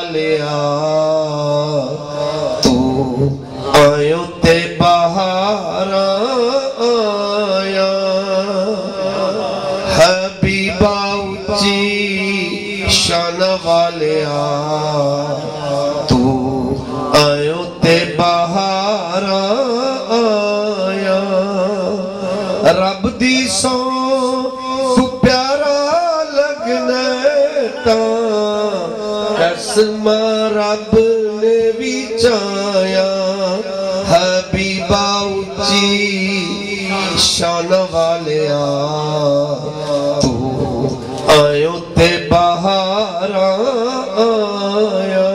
والیا تو آیوں تے بہار آیا حبیبہ اچھی شان والیا تو آیوں تے بہار آیا رب دی سو تو پیارا لگنے تاں قسم رب نے بھی چایا حبیبہ اچھی شان والیا تو آیوں تے بہار آیا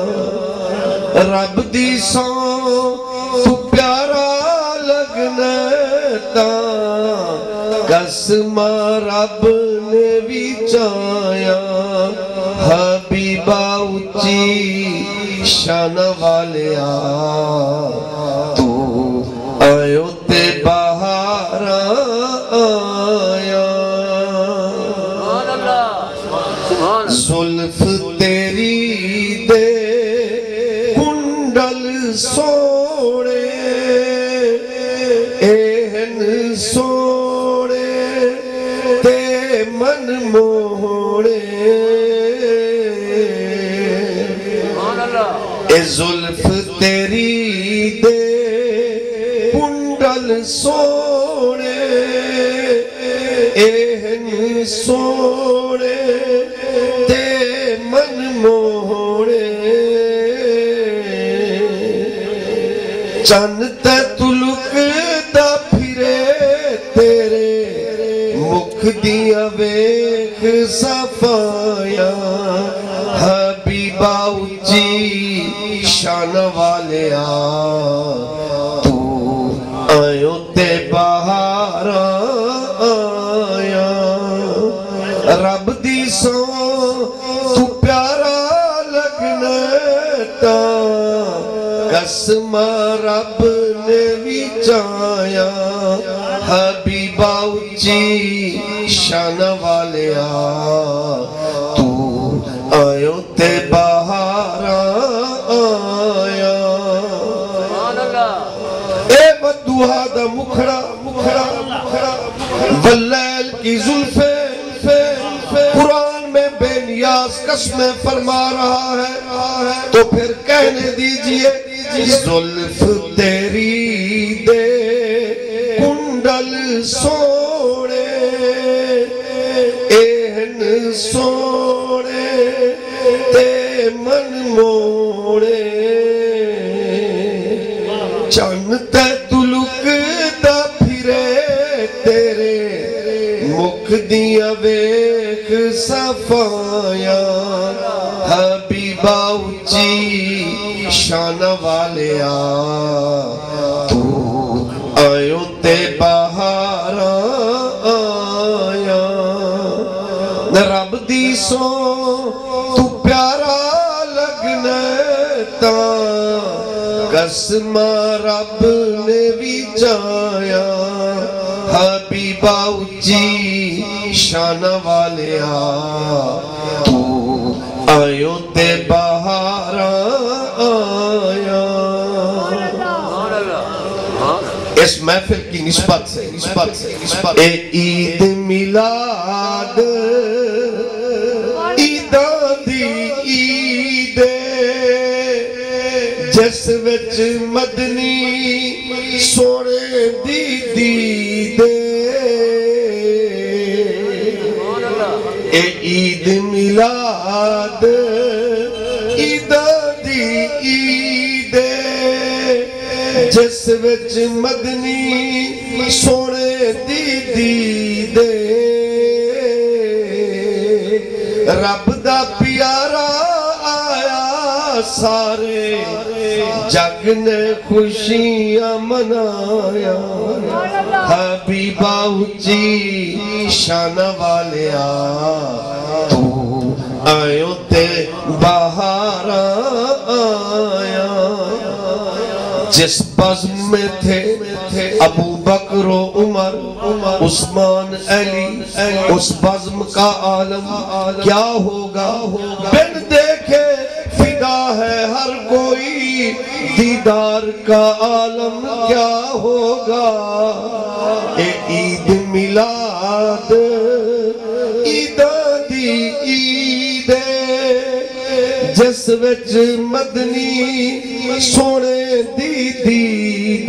رب دی سو تو پیارا لگنے تاں قسم رب نے بھی چایا حبیبہ اچھی شان والیا تو آیوں تے بہار آیا زلف تیری دے کنڈل سوڑے ایہن سوڑے تے من موڑے اے زلف تیری دے کنڈل سوڑے ایہن سوڑے تے من موڑے چند تے تلک دا پھرے تیرے مکھ دیاں ویکھ صفایا حبیبہ اچھی شان والیا تو آیوں تے بہار آیا رب دی سو تو پیارا لگنے تاں قسم رب نے بھی چایا حبیبہ اچھی شان والیا تو آیوں تے بہار آیا اے بدوہا دا مکھڑا واللیل کی زلفے قرآن میں بے نیاز قسمیں فرما رہا ہے تو پھر کہنے دیجئے زلف تیری دے کنڈل سوڑے ایہن سوڑے تے من موڑے چند تے تلک دا پھرے تیرے مکھ دیاں ویکھ صفایا حبیبہ اچھی شان والیا تو آیوں تے بہار آیا رب دی سو تو پیارا لگنے تاں قسم رب نے بھی چایا حبیبہ اچھی شان والیا تو آیوں تے بہار آیا اس محفل کی نسبت سے اے عید میلاد عیداں دی عید جس وچ مدنی سونے دی دید اے عید میلاد عیداں دی عید جس وچ مدنی سونے دی دید رب دا پیارا آیا سارے جگ نے خوشیاں منایا حبیبہ اچھی شان والیا تو آیوں تے بہار آیا جس بزم میں تھے ابو بکر و عمر عثمان علی اس بزم کا عالم کیا ہوگا بن دیکھے دیدار کا عالم کیا ہوگا اے عید میلاد عیداں دی عید جس وچ مدنی سونے دی دید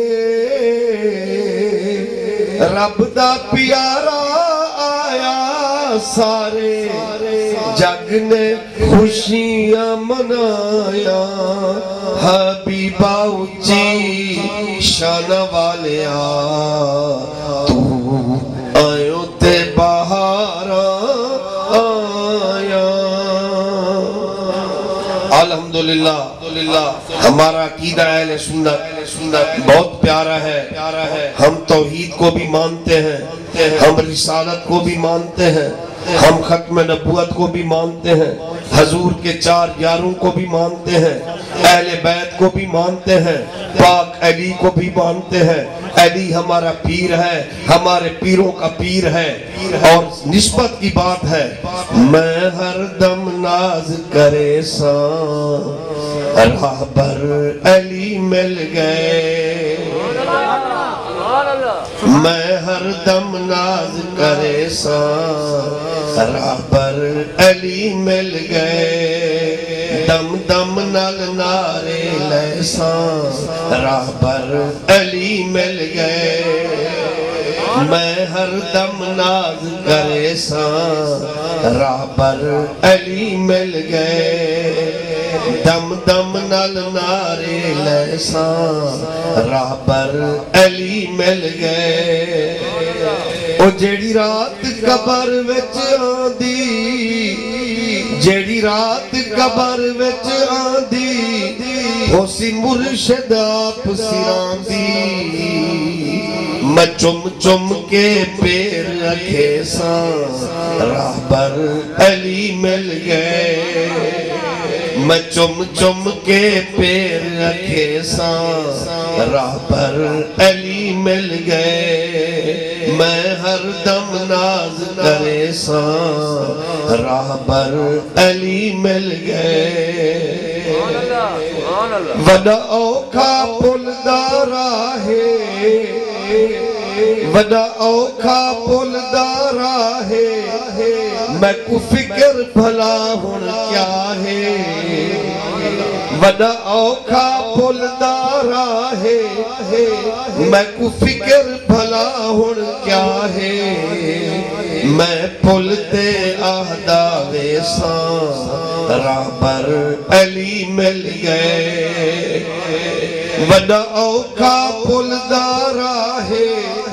رب دا پیارا آیا سارے جگ نے خوشیاں منایا حبیبہ اچھی شان والیا تو آیوں تے بہاراں آیا الحمدللہ ہمارا عقیدہ اہل سنت بہت پیارا ہے ہم توحید کو بھی مانتے ہیں ہم رسالت کو بھی مانتے ہیں ہم ختم نبوت کو بھی مانتے ہیں حضور کے 4 یاروں کو بھی مانتے ہیں اہل بیت کو بھی مانتے ہیں پاک علی کو بھی مانتے ہیں علی ہمارا پیر ہے ہمارے پیروں کا پیر ہے اور نسبت کی بات ہے میں ہر دم ناز کرے ساں راہبر علی مل گئے میں ہر دم ناز کرے ساں راہبر علی مل گئے دم دم نال نعرے لے ساں راہبر علی مل گئے میں ہر دم ناز کرے ساں راہبر علی مل گئے دم دم نال نعرے لے ساں راہبر علی مل گئے او جیڑی رات قبر وچ آندی جیڑی رات قبر وچ آندی ہو سی مرشد آپ سراں دی میں چم چم کے پیر رکھے ساں راہبر علی مل گئے میں چم چم کے پیر رکھے ساں راہبر علی مل گئے میں ہر دم ناز کرے ساں راہبر علی مل گئے وڈا اوکھا پل دا راہے وڈا اوکھا پل دا راہے میں کو فکر بھلا ہن کیا ہے وڈا اوکھا پل دا راہے میں کو فکر بھلا ہن کیا ہے میں پل تے آہدا ویساں راہبر علی مل گئے وڈا اوکھا پل دا راہے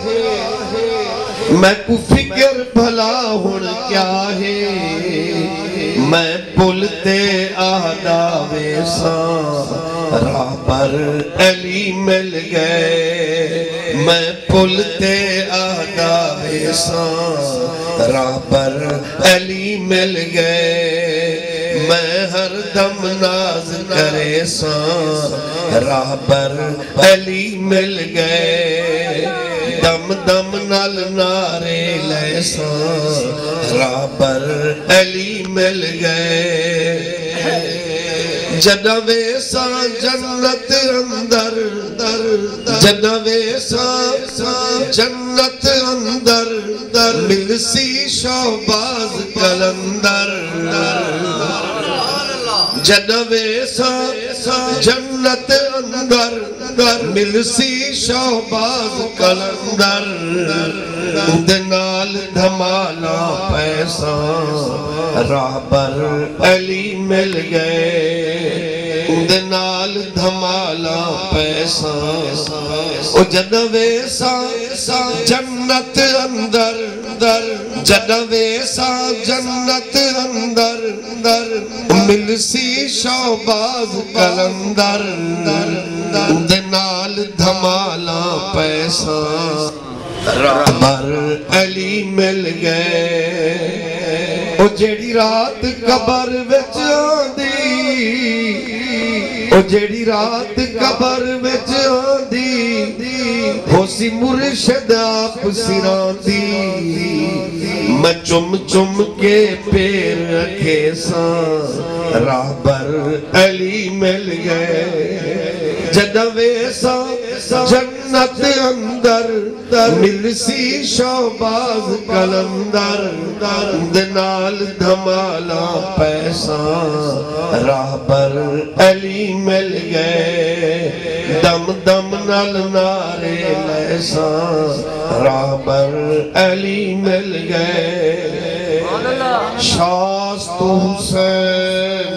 میں کو فکر بھلا ہن کیا ہے میں پل تے آہدا ویساں راہبر علی مل گئے میں پل تے آہدا ویساں راہبر علی مل گئے میں ہر دم ناز کرے ساں راہبر علی مل گئے دم دم نال نعرے لے ساں راہبر علی مل گئے جدہ ویساں جنت اندر جدہ ویساں جنت اندر مل سی شہباز کلندر جدہ ویساں جنت اندر مل سی شہباز کلندر دنال دھمالا پیساں راہبر علی مل گئے دنال دھمالا پیساں او جدہ ویساں جنت اندر جدہ ویساں جنت اندر مل سی شہباز کلندر دنال دھمالا پیساں راہبر علی مل گئے او جیڑی رات قبر وچ آندی او جیڑی رات قبر وچ آندی ہو سی مرشد آپ سراں دی میں چم چم کے پیر رکھے ساں راہبر علی مل گئے جدوے ساں جنت اندر ملسی شوباز کلندر دنال دھمالا پیساں راہبر علی مل گئے دم دم نل نارے لیساں راہبر علی مل گئے شاست حسین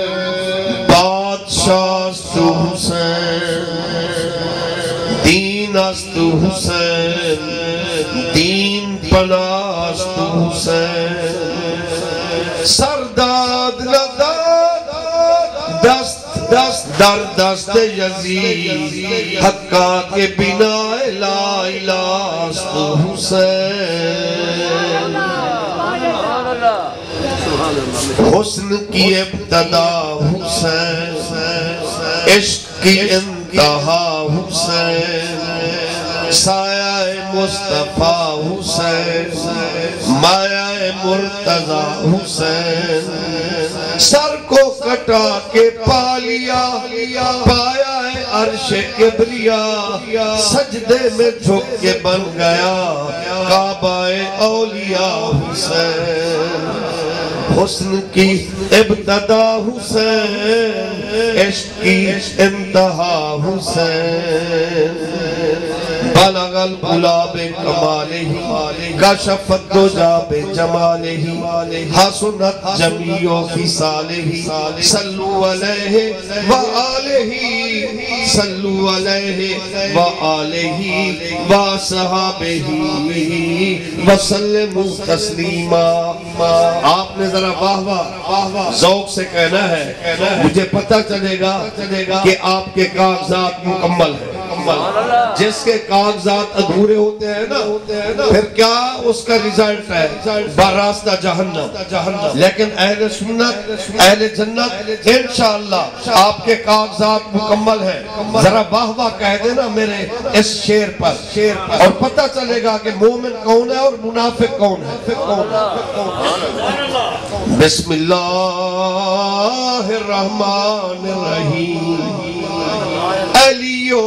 بادشاست حسین دین است حسین دین پناست حسین سرداد نداد دست در دست یزید حقا کے بنا لا الہ است حسین حسن کی ابتدا حسین عشق کی انتہا حسین سایہ مصطفیٰ حسین مایہ مرتضی حسین سر کو کٹا کے پا لیا پایا ہے عرش کبریا سجدے میں جھک کے بن گیا کعبہ اولیاء حسین حسن کی ابتدا حسین عشق کی انتہا حسین بلغ البلا بکمالہ کشف الدجا بجمالہ حسنت جمیع خصالہ صلو علیہ وآلہ صلو علیہ وآلہ وصحابہ وسلم تسلیما آپ نے ذرا واہ واہ ذوق سے کہنا ہے مجھے پتہ چلے گا کہ آپ کے کاغذات مکمل ہیں جس کے کاغذات ادھورے ہوتے ہیں نا پھر کیا اس کا رزلٹ ہے براستہ جہنم لیکن اہل سنت اہل جنت انشاءاللہ آپ کے کاغذات مکمل ہیں ذرا واہ واہ کہہ دینا میرے اس شعر پر اور پتہ چلے گا کہ مومن کون ہے اور منافق کون ہے بسم اللہ الرحمن الرحیم علیو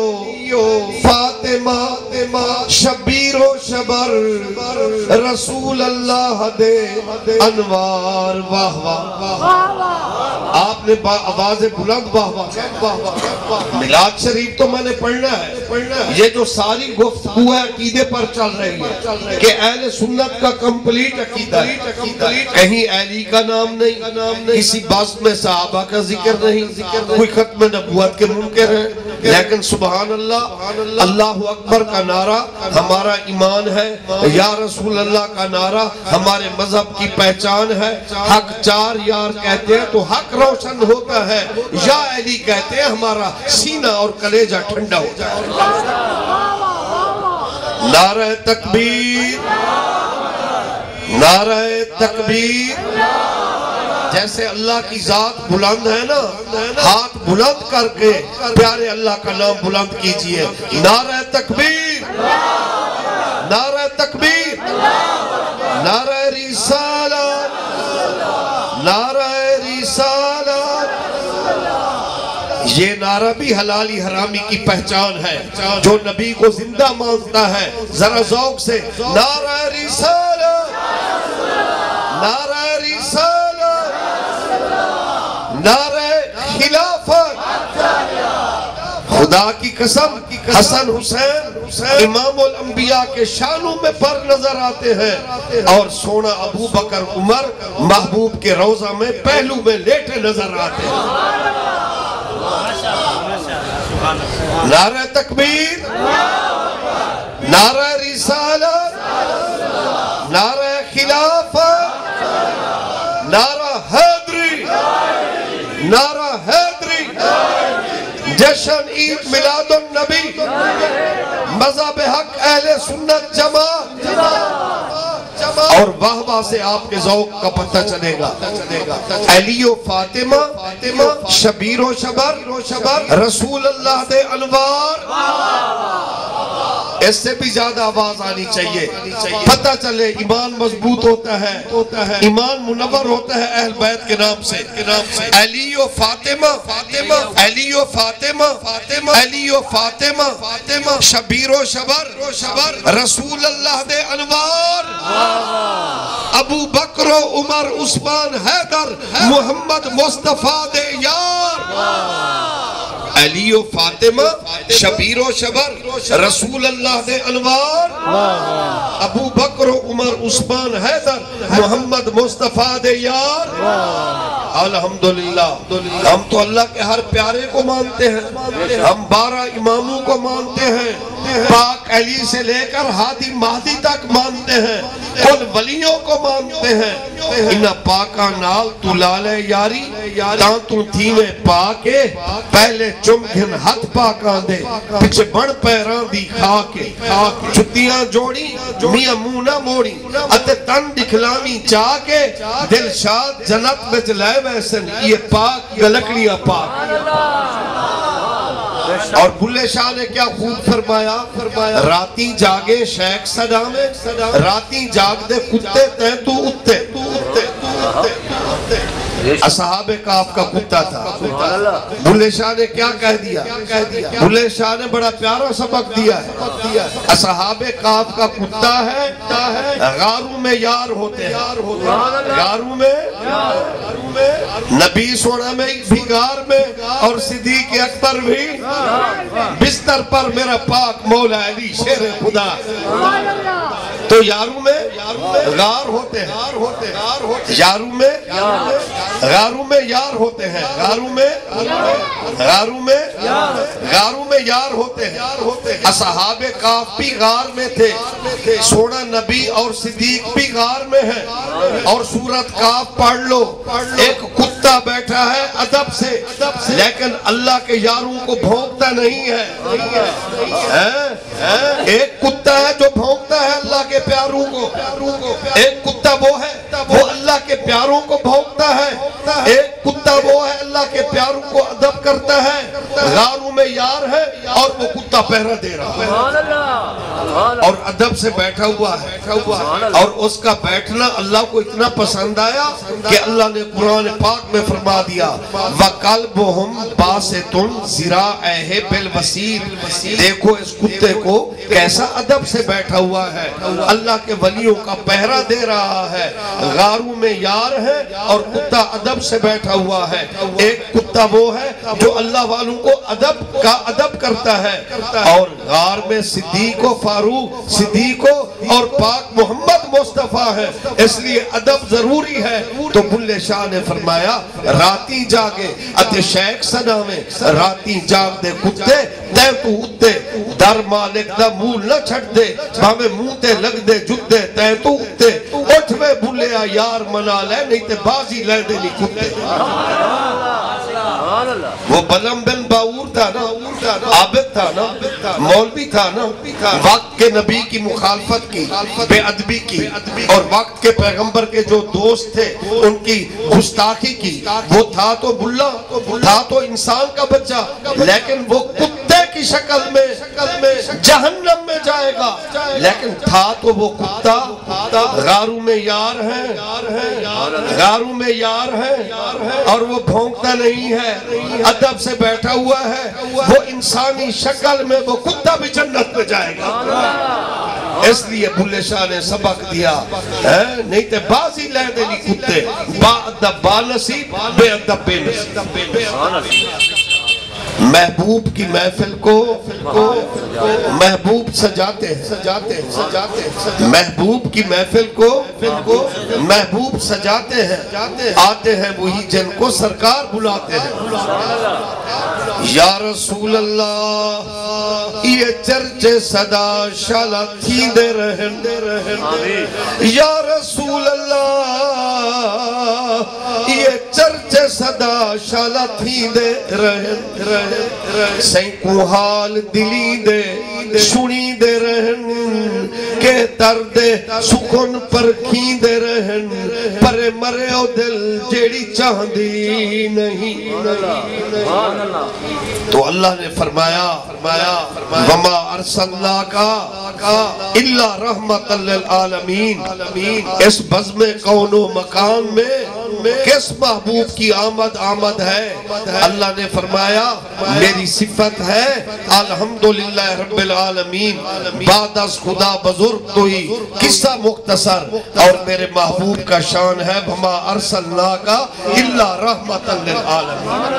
فاطمہ شبیر و شبر رسول اللہ دے انوار واہ واہ آپ نے آواز بلند واہ واہ میلاد شریف تو میں نے پڑھنا ہے یہ جو ساری گفتگو ہے عقیدے پر چل رہی ہے کہ اہل سنت کا کمپلیٹ عقیدہ ہے کہیں علی کا نام نہیں کسی بس میں صحابہ کا ذکر نہیں کوئی ختم نبوت کے منکر ہے لیکن سبحان اللہ اللہ اکبر کا نعرہ ہمارا ایمان ہے یا رسول اللہ کا نعرہ ہمارے مذہب کی پہچان ہے حق چار یار کہتے ہیں تو حق روشن ہوتا ہے یا علی کہتے ہیں ہمارا سینہ اور کلیجہ ٹھنڈا ہوتا ہے نعرہ تکبیر نعرہ تکبیر جیسے اللہ کی ذات بلند ہے نا ہاتھ بلند کر کے پیارے اللہ کا نام بلند کیجئے نعرہ تکبیر نعرہ تکبیر نعرہ رسالت نعرہ رسالت یہ نعرہ بھی حلالی حرامی کی پہچان ہے جو نبی کو زندہ مانتا ہے ذرا ذوق سے نعرہ رسالت نعرہ رسالت نعرہ خلافت خدا کی قسم حسن حسین امام الانبیاء کے شانوں میں پر نظر آتے ہیں اور سونا ابو بکر عمر محبوب کے روضہ میں پہلو میں لیٹے نظر آتے ہیں نعرہ تکبیر نعرہ رسالت نعرہ خلافت نعرہ حیدری نعرہ حیدری جشن عید میلاد النبی مذہب حق اہل سنت جماعت اور واہ واہ سے آپ کے ذوق کا پتہ چلے گا علی و فاطمہ شبیر و شبر رسول اللہ دے انوار اس سے بھی زیادہ آواز آنی چاہیے، پتہ چلے ایمان مضبوط ہوتا ہے، ایمان منور ہوتا ہے اہل بیت کے نام سے۔ علی و فاطمہ، علی و فاطمہ، علی و فاطمہ، شبیر و شبر، رسول اللہ دے انوار، ابو بکر و عمر عثمان حیدر، محمد مصطفیٰ دے یار۔ علی و فاطمہ، شبیر و شبر، رسول اللہ دے انوار، ابو بکر و عمر عثمان حیدر، محمد مصطفیٰ دے یار۔ الحمدللہ، ہم تو اللہ کے ہر پیارے کو مانتے ہیں، ہم 12 اماموں کو مانتے ہیں، پاک علی سے لے کر ہادی مہدی تک مانتے ہیں، ان ولیوں کو مانتے ہیں۔ انہا پاکا نال تو لالے یاری، تاں تو تھیویں پاکے، پہلے چم گھن ہاتھ پاکاں دے، پچھے بڑ پیران دی خاکے، چھتیاں جوڑی میاں مونہ موڑی، اتے تن دکھلامی چاکے، دل شاد جنت میں جلائے ویسن، یہ پاک گلکڑیاں پاک۔ اور بھلے شاہ نے کیا خوب فرمایا، راتی جاگے شیخ صدا میں، راتی جاگ دے کتے تے تو اتے، اصحاب کاف کا کتا تھا۔ بھلے شاہ نے کیا کہہ دیا، بھلے شاہ نے بڑا پیارا سبق دیا ہے، اصحاب کاف کا کتا ہے، غاروں میں یار ہوتے ہیں، غاروں میں نبی سونا میں ایک بھی غار میں، اور صدیق اکبر بھی بستر پر میرا پاک مولا علی شیر خدا۔ تو یاروں میں غار ہوتے ہیں، یاروں میں غاروں میں یار ہوتے ہیں، غاروں میں یار ہوتے ہیں۔ اصحاب کاف بھی غار میں تھے، سونا نبی اور صدیق بھی غار میں ہیں۔ اور سورت کاف پڑھ لو، ایک کتا بیٹھا ہے ادب سے، لیکن اللہ کے یاروں کو بھونکتا نہیں ہے۔ ایک کتا ہے جو بھونکتا ہے اللہ کے پیاروں کو، ایک کتا وہ ہے وہ اللہ کے پیاروں کو بھونکتا ہے، ایک کتا وہ ہے اللہ کے پیاروں کو ادب کرتا ہے۔ غاروں میں یار ہے اور وہ کتا پہرہ دے رہا ہے اور ادب سے بیٹھا ہوا ہے، اور اس کا بیٹھنا اللہ کو اتنا پسند آیا کہ اللہ نے قرآن پاک میں فرما دیا وَقَلْبُهُمْ بَاسِطٌ ذِرَاعَيْهِ بِالْوَسِيرِ۔ دیکھو اس کتے کو کیسا ادب سے بیٹھا ہوا ہے، اللہ کے ولیوں کا پہرہ دے رہا ہے۔ غاروں میں یار ہے اور کتا ادب سے بیٹھا ہوا ہے۔ ایک کتا وہ ہے جو اللہ والوں کو ادب کرتا ہے، اور غار میں صدیق و فاروق، صدیق اور پاک محمد مصطفیٰ ہے، اس لیے ادب ضروری ہے۔ تو بھلے شاہ نے فرمایا راتی جاگے اتے شیخ سنا میں، راتی جاگ دے کتے تے تو اتے، در مالک دا مول نہ چھٹ دے، بھامے منہ تے لگ دے جتے تے تو اتے، اٹھ میں بھلیا یار منا لے نہیں تے بازی لے دے نہیں کتے۔ وہ بلم بن باور تھا نا، عابد تھا نا، مولوی تھا نا، وقت کے نبی کی مخالفت کی، بے ادبی کی، اور وقت کے پیغمبر کے جو دوست تھے ان کی گستاخی کی۔ وہ تھا تو بلا، تھا تو انسان کا بچہ، لیکن وہ کتے کی شکل میں جہنم میں جائے گا، لیکن تھا تو وہ کتا۔ غاروں میں یار ہے، غاروں میں یار ہے، اور وہ بھونکتا نہیں ہے، ادب سے بیٹھا ہوا ہے۔ وہ انسانی شکل میں وہ کتا بھی جنت میں جائے گا۔ اس لیے بھلے شاہ نے سبق دیا، نہیں تے بازی لے دے لی کتے، با ادب با نصیب، بے ادب بے نصیب۔ محبوب کی محفل کو محبوب سجاتے ہیں، محبوب کی محفل کو محبوب سجاتے ہیں، آتے ہیں وہی جن کو سرکار بلاتے ہیں۔ یا رسول اللہ یہ چرچے صدا شالا تھی دے رہن، یا رسول اللہ یہ چرچے صدا شالا تھی دے رہن، سینکوں حال دلی دے سنی دے رہن کہ درد سکون پر کھیندے رہن پر مرے او دل جیڑی چاہندی نہیں تو اللہ نے فرمایا وما ارسلناک الا رحمت للعالمین اس بزم کون و مکان میں کس محبوب کی آمد ہے اللہ نے فرمایا میری صفت ہے الحمدللہ رب العالمین بعد از خدا بزرگ تو ہی قصہ مختصر اور میرے محبوب کا شان ہے وما ارسلناک الا رحمت للعالمین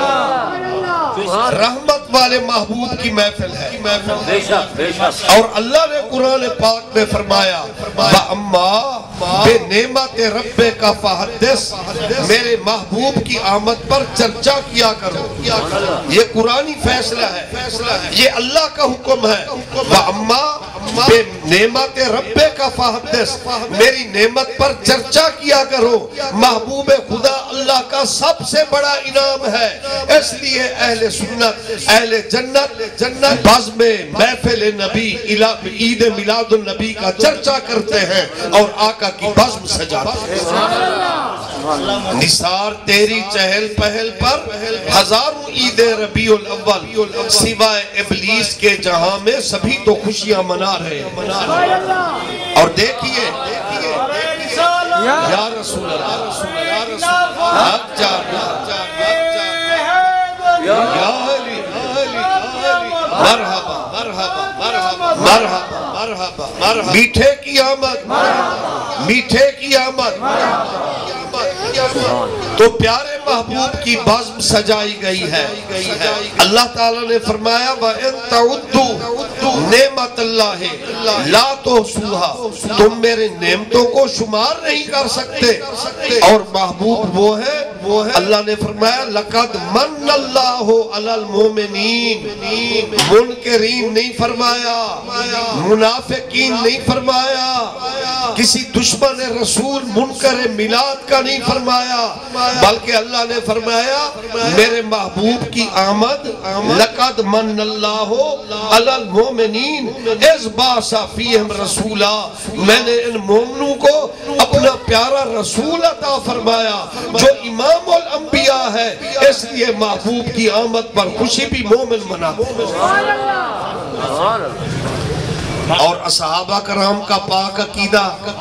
رحمت والے محبوب کی محفل ہے اور اللہ نے قرآن پاک میں فرمایا وَأَمَّا بے نعمت رب کا فحدث میرے محبوب کی آمد پر چرچا کیا کرو یہ قرآنی فیصلہ ہے یہ اللہ کا حکم ہے وَأَمَّا بے نعمت رب کا فحدث میری نعمت پر چرچا کیا کرو محبوب خدا اللہ کا سب سے بڑا انعام ہے اس لیے اہل سنت اہل جنت بزم محفل نبی عید میلاد النبی کا چرچا کرتے ہیں اور آقا کی بزم سجاتے ہیں نثار تیری چہل پہل پر ہزاروں عید ربیع الاول سوائے ابلیس کے جہاں میں سبھی تو خوشیاں منا رہے اور دیکھیے یا رسول اللہ حق یا علی مرحبا مرحبا مرحبا مرحبا مرحبا میٹھے کی آمد میٹھے کی آمد تو پیارے محبوب کی بزم سجائی گئی ہے اللہ تعالیٰ نے فرمایا وَإِن تَعُدُّوا نعمت اللہ لا تحصوها تم میرے نعمتوں کو شمار نہیں کر سکتے اور محبوب وہ ہے اللہ نے فرمایا لَقَدْ مَنَّ اللَّهُ عَلَى الْمُؤْمِنِينَ منکرین نہیں فرمایا منافقین نہیں فرمایا کسی دشمن رسول منکر میلاد کا نہیں فرمایا بلکہ اللہ نے فرمایا میرے محبوب کی آمد لقد من اللہ علی المومنین اذ بعث فیہم رسولا میں نے ان مومنوں کو اپنا پیارا رسول عطا فرمایا جو امام الانبیاء ہے اس لیے محبوب کی آمد پر خوشی بھی مومن مناتے اور اصحابہ کرام کا پاک عقیدہ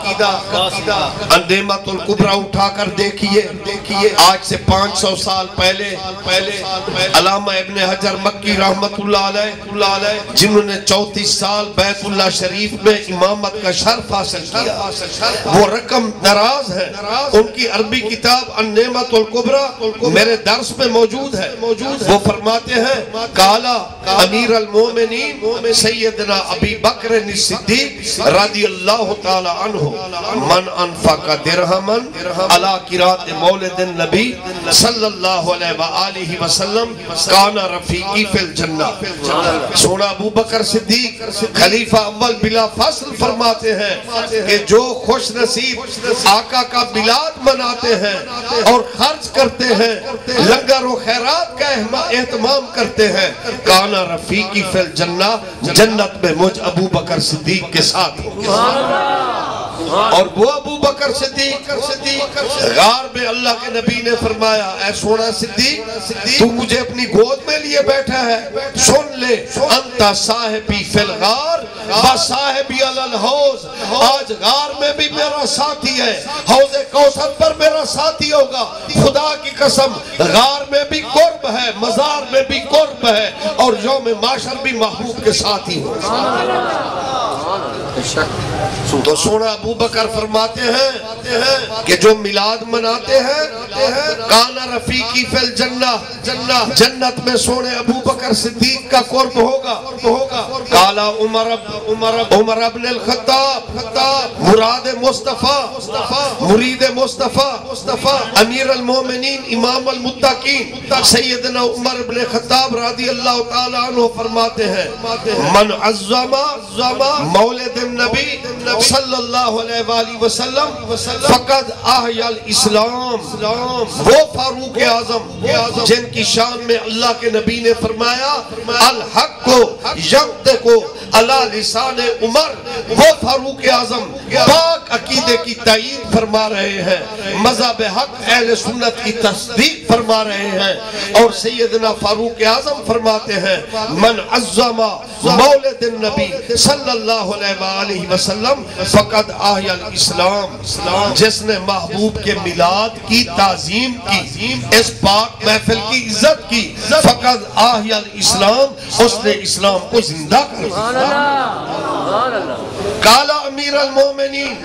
نعمت الکبریٰ اٹھا کر دیکھیے آج سے 500 سال پہلے علامہ ابن حجر مکی رحمت اللہ علیہ جنہوں نے 34 سال بیت اللہ شریف میں امامت کا شرف حاصل کیا وہ رقم دراز ہے ان کی عربی کتاب نعمت الکبریٰ میرے درس میں موجود ہے وہ فرماتے ہیں قالا امیر المومنین سیدنا ابی بکر صدیق رضی اللہ تعالی عنہ من انفق درہمن علی قرات مولد النبی صلی اللہ علیہ وآلہ وسلم کان رفیقی فی الجنہ سونا ابو بکر صدیق خلیفہ اول بلا فصل فرماتے ہیں کہ جو خوش نصیب آقا کا میلاد مناتے ہیں اور خرچ کرتے ہیں لنگر و خیرات کا اہتمام کرتے ہیں کان رفیقی فی الجنہ جنت میں مجھ ابو بکر صدیق کے ساتھ اور وہ ابو بکر صدیق غار میں اللہ کے نبی نے فرمایا اے سونا صدیق تو مجھے اپنی گود میں لیے بیٹھا ہے سن لے انتا صاحبی فی الغار و صاحبی علی الحوض آج غار میں بھی میرا ساتھی ہے حوض کوثر پر میرا ساتھی ہوگا خدا کی قسم غار میں بھی قرب ہے مزار میں بھی قرب ہے اور یوم معاشر بھی محبوب کے ساتھی ہوگا تو سونا ابو بکر فرماتے ہیں کہ جو میلاد مناتے ہیں کانا رفیقی فی الجنہ جنت میں سونے ابو بکر صدیق کا قرب ہوگا کالا عمر ابن الخطاب مراد مصطفیٰ مرید مصطفیٰ امیر المومنین امام المتقین سیدنا عمر ابن خطاب رضی اللہ تعالیٰ عنہ فرماتے ہیں من عظم مولد النبی صلی اللہ علیہ وآلہ وسلم فقد احیا الاسلام، وہ فاروق اعظم جن کی شان میں اللہ کے نبی نے فرمایا الحق کو ینطق علی لسان عمر، وہ فاروق اعظم پاک عقیدے کی تائید فرما رہے ہیں، مذہب حق اہل سنت کی تصدیق فرما رہے ہیں، اور سیدنا فاروق اعظم فرماتے ہیں من عظم مولد النبی صلی اللہ علیہ وآلہ وسلم فقد احیا الاسلام، جس نے محبوب کے میلاد کی تعظیم کی، اس پاک محفل کی عزت کی، فقد احیا الاسلام، اس نے اسلام کو زندہ کر دیا۔ قال امیر المومنین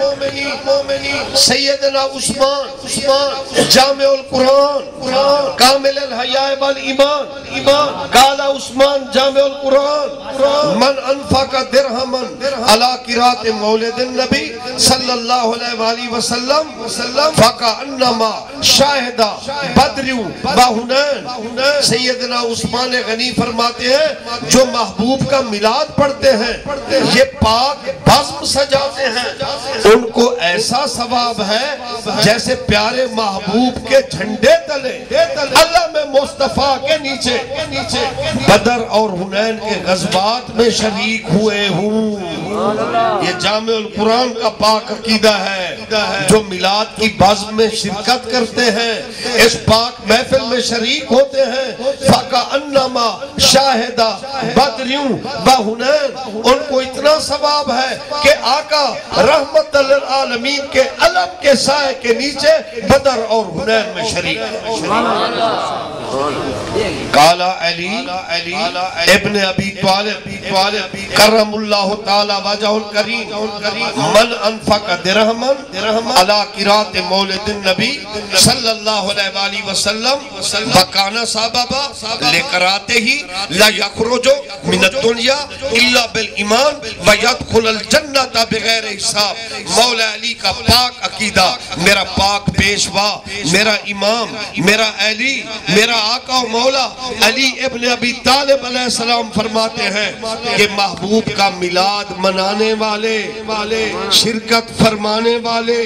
سیدنا عثمان جامع القرآن کامل الحیاء والایمان، قال عثمان جامع القرآن من انفق درہما علی قراءۃ مولد النبی صلی اللہ علیہ وآلہ وسلم فکأنما شاہد بدر و حنین، سیدنا عثمان غنی فرماتے ہیں جو محبوب کا میلاد پڑھتے ہیں، یہ پاک بزم سجاتے ہیں، ان کو ایسا ثواب ہے جیسے پیارے محبوب کے جھنڈے تلے اللہ میں مصطفیٰ کے نیچے بدر اور حنین کے غزوات میں شریک ہوئے ہوں۔ یہ جامع القرآن کا پاک عقیدہ ہے، جو میلاد کی بزم میں شرکت کرتے ہیں، اس پاک محفل میں شریک ہوتے ہیں، فَكَأَنَّمَا شَاهِدَ بَدْرٍ وَحُنَيْنٍ، ان کو اتنا ثواب ہے کہ آقا رحمت للعالمین کے علم کے سائے کے نیچے بدر اور حنین میں شریک ہے۔ قال علی ابن ابی طالب کرم اللہ تعالی وجہ الکریم من انفق درہما علی قراءۃ مولد النبی صلی اللہ علیہ وآلہ وسلم وکان سببا لقراءتہ لا یخرج من الدنیا الا بالایمان ویدخل الجنۃ بغیر حساب۔ مولا علی کا پاک عقیدہ، میرا پاک پیشوا، میرا امام، میرا علی، میرا آقا و مولا علی ابن ابی طالب علیہ السلام فرماتے ہیں کہ محبوب کا میلاد منانے والے، شرکت فرمانے والے،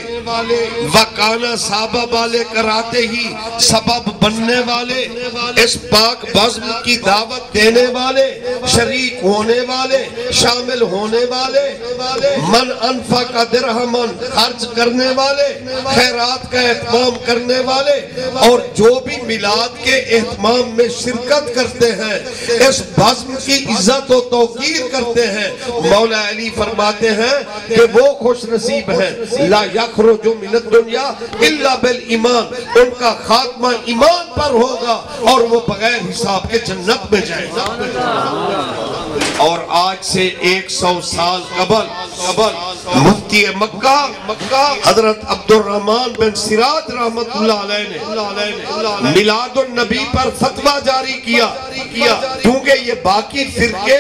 وکانا سبب والے کراتے ہی سبب بننے والے، اس پاک بزم کی دعوت دینے والے، شریک ہونے والے، شامل ہونے والے، من انفق درہما خرچ کرنے والے، خیرات کا اہتمام کرنے والے، اور جو بھی میلاد کے اہتمام میں شرکت کرتے ہیں، اس بزم کی عزت و توقیر کرتے ہیں، مولا علی فرماتے ہیں کہ وہ خوش نصیب ہیں لا یخرج من الدنیا الا بالایمان، ان کا خاتمہ ایمان پر ہوگا اور وہ بغیر حساب کے جنت میں جائیں گا۔ اور آج سے 100 سال قبل مفتی مکہ حضرت عبد الرحمن بن سراج رحمت اللہ علیہ نے میلاد النبی پر فتویٰ جاری کیا، کیونکہ یہ باقی فرقے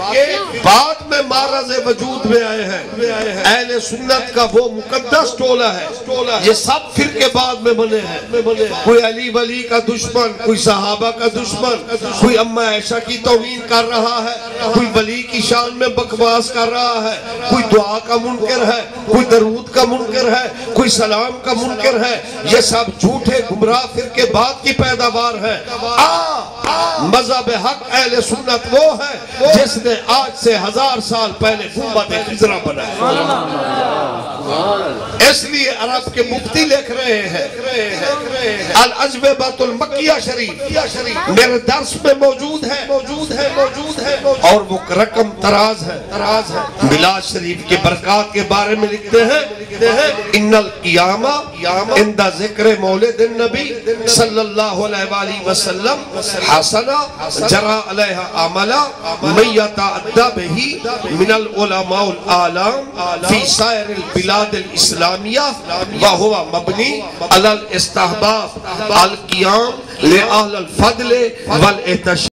بعد میں معرض وجود میں آئے ہیں، اہل سنت کا وہ مقدس ٹولہ ہے، یہ سب فرقے بعد میں بنے ہیں، کوئی علی ولی کا دشمن، کوئی صحابہ کا دشمن، کوئی اماں عائشہ کی توہین کر رہا ہے، کوئی ولی کی شان میں بکواس کر رہا ہے، کوئی دعا کا منکر ہے، کوئی درود کا منکر ہے، کوئی سلام کا منکر ہے، یہ سب جھوٹے گمراہ فرقے بعد کی پیداوار ہے۔ مذہب حق اہل سنت وہ ہے جس نے آج سے 1000 سال پہلے امت خضرا بنایا۔ اس لیے عرب کے مفتی لکھ رہے ہیں الاجوبۃ المکیہ شریف میرے درس میں موجود ہے اور وہ رقم تراز ہے۔ میلاد شریف کے برکات کے بارے میں لکھتے ہیں ان القیامہ عند ذکر مولد النبی صلی اللہ علیہ وآلہ وسلم حسنہ جرى علیہ عملہ من یتعدى بہ من العلماء الاعلام فی سائر البلاد الاسلامیہ وہو مبنی علی الاستحباب القیام لأہل الفضل والاحتشام۔